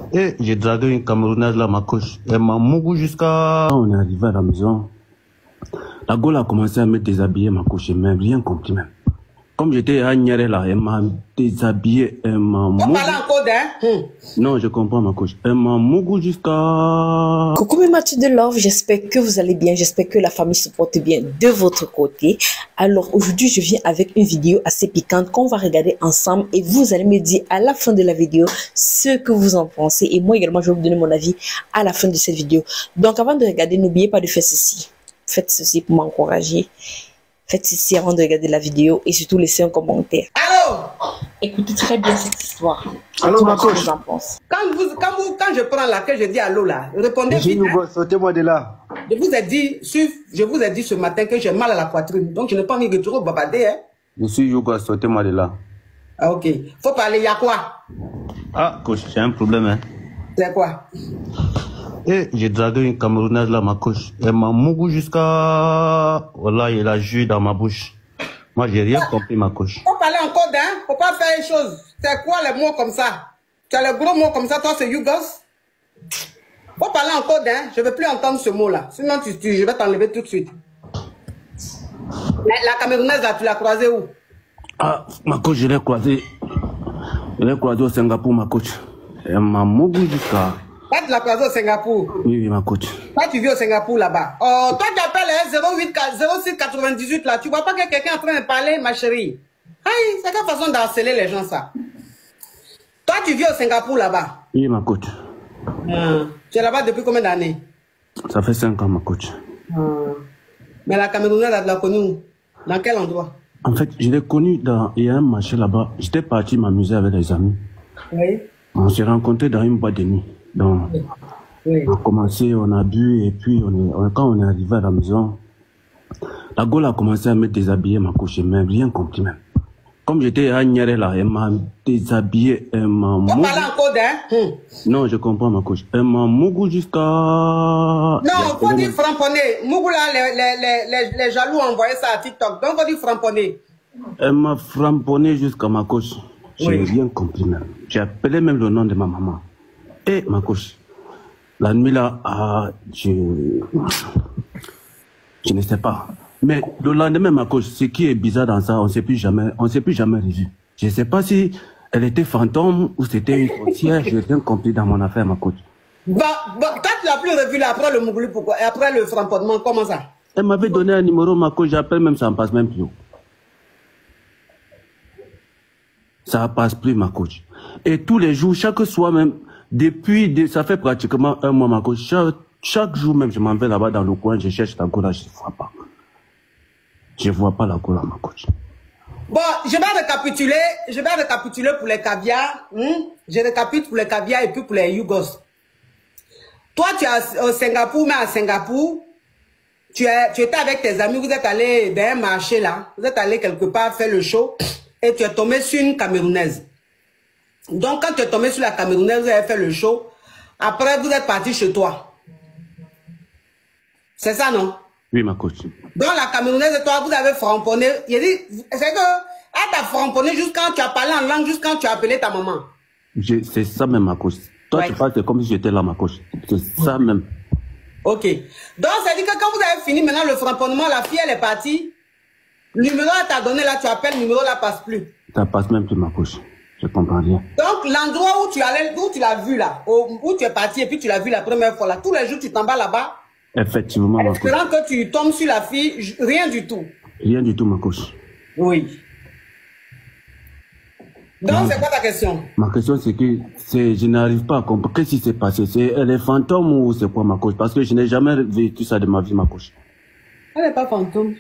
Et j'ai dragué une Camerounaise là, ma coche. Elle m'a mougou jusqu'à... On est arrivé à la maison. La Gaule a commencé à me déshabiller, ma coche. Elle m'a rien compris même. Comme j'étais à Niéré là, elle m'a déshabillé, elle m'a mougou. On parle encore d'un... Non, je comprends, ma coche. Elle m'a mougou jusqu'à... Coucou mes matchs de love, j'espère que vous allez bien, j'espère que la famille se porte bien de votre côté. Alors aujourd'hui, je viens avec une vidéo assez piquante qu'on va regarder ensemble et vous allez me dire à la fin de la vidéo ce que vous en pensez. Et moi également, je vais vous donner mon avis à la fin de cette vidéo. Donc avant de regarder, n'oubliez pas de faire ceci. Faites ceci pour m'encourager. Faites ceci avant de regarder la vidéo et surtout laissez un commentaire. Allô? Écoutez très bien cette histoire. Allô, ma coche. Quand je prends là, que je dis allô là, répondez vite. Hein. Sortez-moi de là. Je vous ai dit ce matin que j'ai mal à la poitrine. Donc je n'ai pas envie de trop babader. Hein. Je suis Yoga, sortez-moi de là. Ah ok. Faut parler, il y a quoi? Ah, coach, j'ai un problème, hein. C'est quoi? Et j'ai dragué une Camerounaise là, ma coche. Elle m'a mougou jusqu'à... Voilà, il a jus dans ma bouche. Moi, j'ai rien compris, ma coche. Faut parler encore d'un, faut pas faire les choses. C'est quoi les mots comme ça? Tu as les gros mots comme ça, toi c'est Yougos? Faut parler encore d'un, je veux plus entendre ce mot là. Sinon je vais t'enlever tout de suite. La Camerounaise là, tu l'as croisée où? Ah, ma coach, je l'ai croisée. Je l'ai croisée au Singapour, ma coach. Elle m'a mougou jusqu'à... Toi, tu l'as croisée au Singapour? Oui, ma coach. Toi, tu vis au Singapour là-bas. Oh, toi, tu appelles 0698 là. Tu vois pas que quelqu'un est en train de parler, ma chérie? Aïe, c'est quelle façon d'harceler les gens, ça? Toi, tu vis au Singapour là-bas? Oui, ma coach. Tu es là-bas depuis combien d'années? Ça fait 5 ans, ma coach. Mais la Camerounaise, elle l'a connue où? Dans quel endroit? En fait, je l'ai connue dans... Il y a un marché là-bas. J'étais parti m'amuser avec les amis. Oui. On s'est rencontrés dans une boîte de nuit. Donc, oui. on a commencé, on a bu, et puis quand on est arrivé à la maison, la Gaule a commencé à me déshabiller, ma coche. Elle m'a rien compris même. Comme j'étais à Niéré là, elle m'a déshabillé, elle m'a mougou. On parle encore d'un... Non, je comprends, ma coche. Elle m'a mougou jusqu'à... Non, il faut dire framponner. Mougou là, les jaloux ont envoyé ça à TikTok. Donc, il faut dire framponner. Elle m'a framponné jusqu'à ma coche. J'ai rien compris même. J'ai appelé même le nom de ma maman. Et ma coche, la nuit là, je ne sais pas. Mais le lendemain, ma coche, ce qui est bizarre dans ça, on ne s'est plus jamais revu. Je ne sais pas si elle était fantôme ou c'était une sorcière. Je n'ai rien compris dans mon affaire, ma coche. Toi, tu l'as plus revu là, après le mougli, pourquoi? Et après le framponnement, comment ça? Elle m'avait donné un numéro, ma coche, j'appelle même, ça ne passe même plus. Ça ne passe plus, ma coach. Et tous les jours, chaque soir même, ça fait pratiquement un mois, ma coach. Chaque jour même, je m'en vais là-bas dans le coin, je cherche la cola, je ne vois pas. Je ne vois pas la cola, ma coach. Bon, je vais récapituler pour les caviars. Je récapitule pour les caviars et puis pour les Yougos. Toi, tu es au Singapour, mais à Singapour, tu étais avec tes amis, vous êtes allé dans un marché là, vous êtes allé quelque part faire le show et tu es tombé sur une Camerounaise. Donc, quand tu es tombé sur la Camerounaise, vous avez fait le show. Après, vous êtes parti chez toi. C'est ça, non? Oui, ma coach. Donc, la Camerounaise et toi, vous avez framponné. Il dit, c'est que, elle t'a framponné juste quand tu as parlé en langue, juste quand tu as appelé ta maman. C'est ça même, ma coach. Toi, tu parles, c'est comme si j'étais là, ma coach. C'est ça même. Ok. Donc, ça dit que quand vous avez fini maintenant le framponnement, la fille, elle est partie. Le numéro, elle t'a donné là, tu appelles, le numéro là passe plus. Ça passe même plus, ma coach. Je comprends rien. Donc, l'endroit où tu allais, où tu l'as vu là, où tu es parti et puis tu l'as vu la première fois là, tous les jours tu t'en vas là-bas. Effectivement, ma coach. Espérant que tu tombes sur la fille, rien du tout. Rien du tout, ma coach. Oui. Donc, c'est quoi ta question? Ma question, c'est que je n'arrive pas à comprendre. Qu'est-ce qui s'est passé? Elle est fantôme ou c'est quoi, ma coach? Parce que je n'ai jamais vécu ça de ma vie, ma coach. Elle n'est pas fantôme.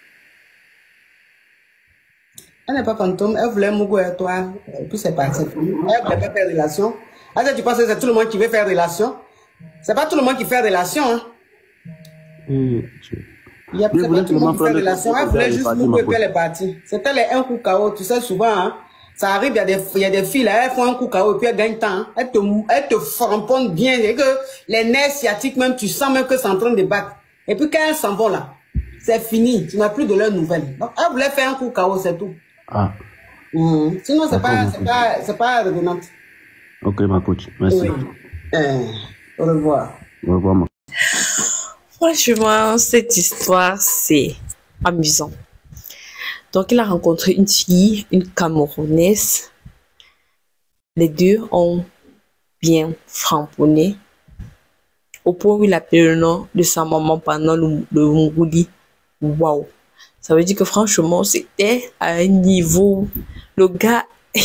Elle n'est pas fantôme. Elle voulait Mougou et toi. Et puis c'est parti. Elle voulait pas faire relation. Est-ce que tu penses que c'est tout le monde qui veut faire relation? C'est pas tout le monde qui fait relation, hein? Il y a pas tout le monde qui fait relation. Elle voulait juste Mougou et puis elle est partie. C'était les un coup KO. Tu sais, souvent, hein? Ça arrive, il y a des filles là, elles font un coup KO et puis elles gagnent temps. Hein? Elles te framponnent bien. Et que les nerfs sciatiques même, tu sens même que c'est en train de battre. Et puis quand elles s'en vont là, c'est fini. Tu n'as plus de leurs nouvelles. Donc elle voulait faire un coup KO, c'est tout. Ah. Sinon, c'est pas revenante. Ok, ma coach. Merci. Oui. Au revoir. Au revoir, ma Franchement, cette histoire, c'est amusant. Donc, il a rencontré une fille, une Camerounaise. Les deux ont bien framponné au point où il appelait le nom de sa maman pendant le Mourouli. Waouh! Ça veut dire que franchement, c'était à un niveau. Le gars,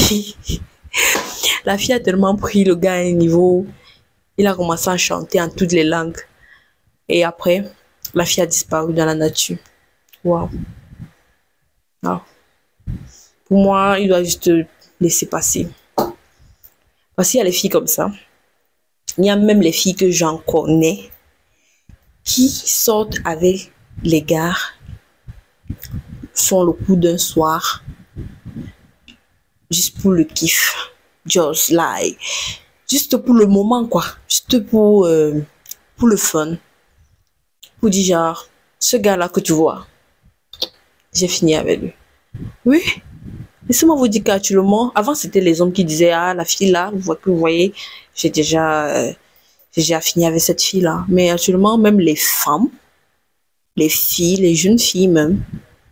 la fille a tellement pris le gars à un niveau. Il a commencé à chanter en toutes les langues. Et après, la fille a disparu dans la nature. Waouh! Wow. Pour moi, il doit juste laisser passer. Parce qu'il y a les filles comme ça. Il y a même les filles que j'en connais qui sortent avec les gars, font le coup d'un soir, juste pour le kiff. Just like, juste pour le moment, quoi. Juste pour le fun. Pour dire genre, ce gars-là que tu vois, j'ai fini avec lui. Oui. Laissez-moi vous dire qu'actuellement, avant c'était les hommes qui disaient, ah, la fille là, vous voyez, j'ai déjà fini avec cette fille là. Mais actuellement, même les femmes, les filles, les jeunes filles même,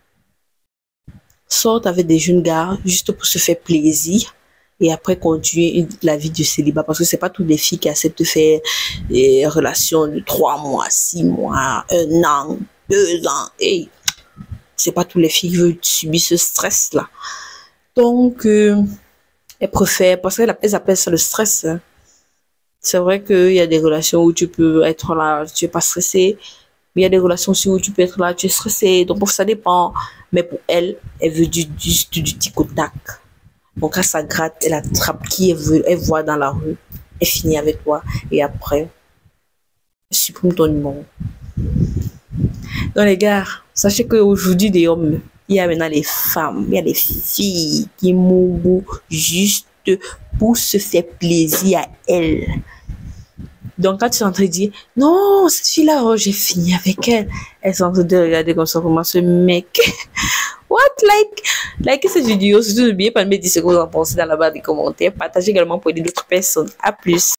sortent avec des jeunes gars juste pour se faire plaisir et après continuer la vie du célibat. Parce que c'est pas toutes les filles qui acceptent de faire des relations de 3 mois, 6 mois, 1 an, 2 ans. Et c'est pas toutes les filles qui veulent subir ce stress là. Donc, elles préfèrent, parce qu'elles appellent ça le stress. Hein. C'est vrai qu'il y a des relations où tu peux être là, tu n'es pas stressé. Mais il y a des relations aussi où tu peux être là, tu es stressé. Donc, ça dépend. Mais pour elle, elle veut juste du tic au tac. Donc, quand ça gratte, elle attrape qui elle voit dans la rue. Elle finit avec toi. Et après, elle supprime ton numéro. Donc, les gars, sachez qu'aujourd'hui, des hommes, il y a maintenant les femmes, il y a les filles qui mourent juste pour se faire plaisir à elles. Donc, quand tu es en train de dire, non, cette fille-là, oh, j'ai fini avec elle. Elles sont en train de regarder comme ça, comment ce mec. What? Like cette vidéo. Surtout, n'oubliez pas de mettre 10 secondes en penser dans la barre des commentaires. Partagez également pour aider d'autres personnes. À plus.